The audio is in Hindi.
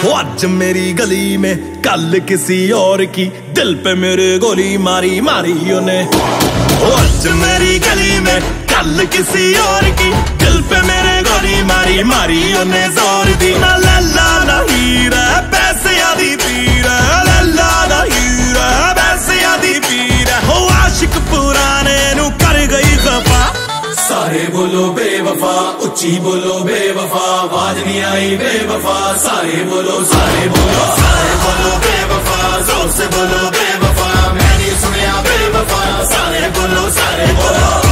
आज मेरी गली में कल किसी और की, दिल पे मेरे गोली मारी मारी उन्हें। आज मेरी गली में कल किसी और की, दिल पे मेरे गोली मारी मारी उन्हें जोर दी। ना लल्ला ना हीरा पैसे आदि पीरा, लल्ला ना हीरा पैसे आदि पीरा। हो आशिक पुराने नू कर गई खफा। सारे बोलो बेवफा, उच्ची बोलो बेवफा, आवाज नहीं आई बेवफा। सारे बोलो बेवफा, जोर से बोलो बेवफा, मैं नहीं सुनिया बेवफा। सारे बोलो